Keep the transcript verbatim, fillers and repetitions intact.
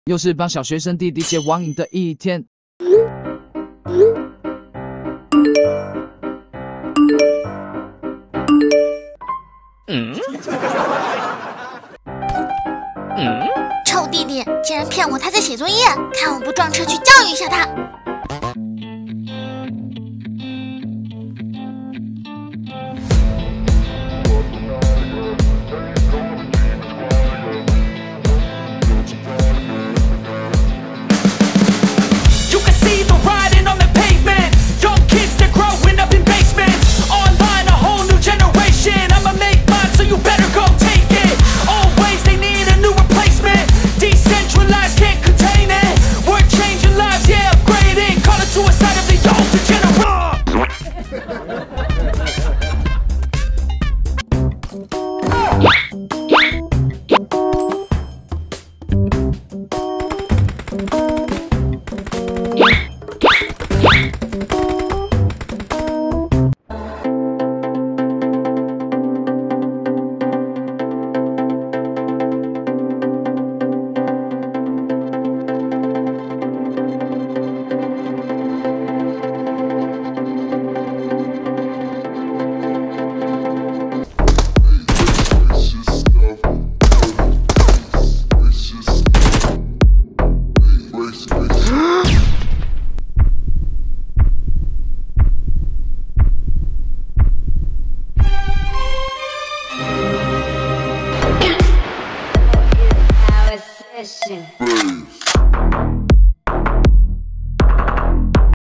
又是帮小学生弟弟解网瘾的一天。 嗯？嗯？ 臭弟弟，竟然骗我他在写作业，看我不撞车去教育一下他！ Listen.